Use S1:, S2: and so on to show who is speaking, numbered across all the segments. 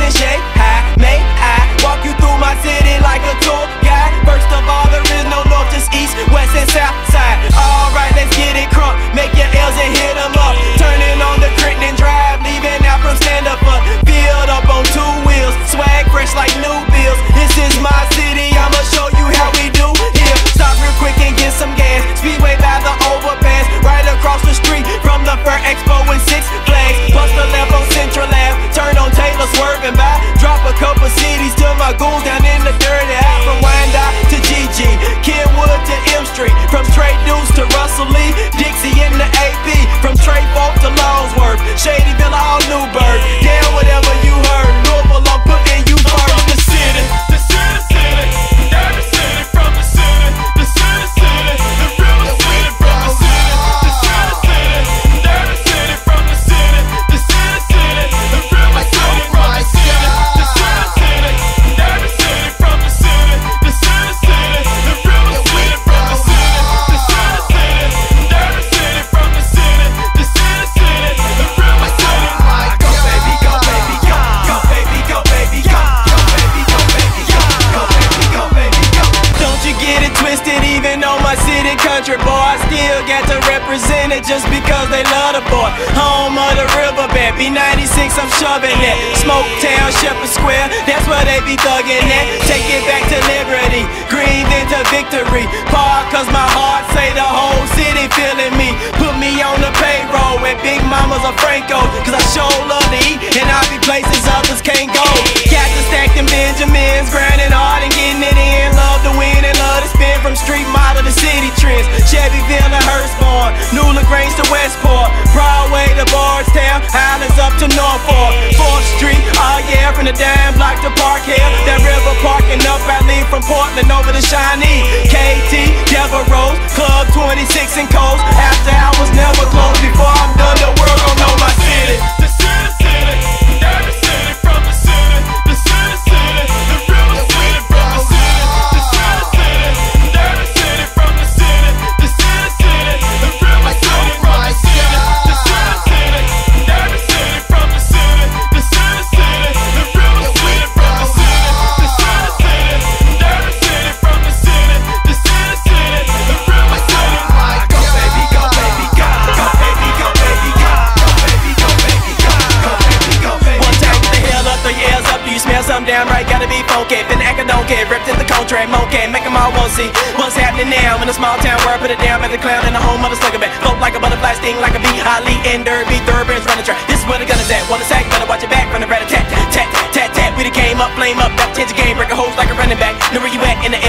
S1: shake high. May I walk you through my city like a tour guide? First of all, there is no north, just east, west, and south side. Alright, let's get it crunk. Make your L's and hit them up. Turning on the crit and drive, leaving out from stand up. Filled up on 2 wheels, swag fresh like new bills. This is my city, I'ma show you how we do here. Stop real quick and get some gas. Speedway by the overpass, right across the street from the Fair Expo and Six Flags. Bust a left on Central Ave, turn on Taylor, swerving by. Drop a couple cities to my goons down in the dirty alley. From Wyandotte to GG, Kenwood to M Street, from Trade Deuce to Russell Lee, Dixie in the AP, from Trey Folk to Longsworth, Shadyville, all Newburgh. Damn, whatever you heard, Louisville, I'm putting you first. The city, the city, city, every city from the city, the city, city, the real city from the city, the city, city, every city from the city, the city, city, the real city from the city, the city, city, every city from the city, the city, city, the real city from the city, the city, city, every city from the city, the city, city, the real city. Go baby, go baby, go, go baby, go baby, go, go baby, go baby, go, go baby, go baby, go. Don't you get it twisted, even though my city country boy, I still got to represent it just because they love the boy. Home of the riverbed, B96, I'm shoving it. Smoketown, Shepherd Square, that's where they be thugging at. Take it back to liberty, grieve into victory. Park cause my heart say the whole city feeling me. Put me on the payroll with Big Mamas or Franco, cause I sure love to eat and I be places others can't go. Got to stack them Benjamins, grinding hard and getting it in. Love to win and love to spin, from street model to city trends. Chevyville to Hurstbourne, New LaGrange to Westport, Broadway to Bardstown, Highlands up to Norfolk, 4th Street, oh yeah, from the dime block to Park Hill. That river parking up, I leave from Portland over to Shawnee. KT, Devil Rose, Club 26 and Coast. After hours never close, before I'm done the world gon' know my city. The city, city, every city from the city, the city, city, the real city from the city, the city, city, every city from the city, the city, city, the real city from the city, the city, city, every city from the city, the city, city, the real city from the city, the city, city, every city from the city, the city, city, the real city. Go baby, go baby, go, go baby, go baby, go, go baby, go baby, go, go baby, go baby. One time, get the hell up, throw your L's up. Do you smell something down right? Gotta be funky. Been acting don't care, ripped in the contract, monkey. Make them all want to see what's happening now in a small town where I put it down at the clown in the home of the slugger bat. Float like a butterfly, sting like a bee. Ali and Derby, thoroughbreds running track. This is where the gun is at. Wanna sack, better watch your back from the rat tat tat tat tat. We done came up, flame up, that change the game, break a holes like a running back. Know where you at in the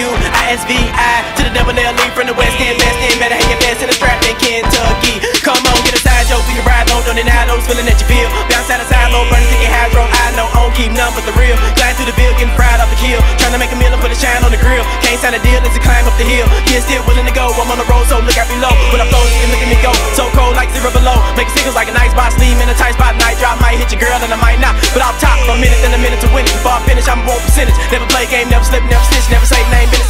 S1: LOUISVI to the double L lead from the west end, best end. Better hang your fast in the strap in Kentucky. Come on, get a side joke, we can ride low, don't deny those feeling that you feel. Bounce out of side low, burning to get hydro. I know, I don't keep none but the real. Glide through the bill, getting fried off the kill. Trying to make a meal and put a shine on the grill. Can't sign a deal as I climb up the hill. Yeah, still willing to go, I'm on the road, so look out below. When I flow, you can look at me go. So cold like 0 below. Make signals like a nice box, leave in a tight spot. Night drop, might hit your girl and I might not. But off top for a minute, then a minute to win it. Before I finish, I'm a 1%. Never play game, never slip, never stitch, never say name, business.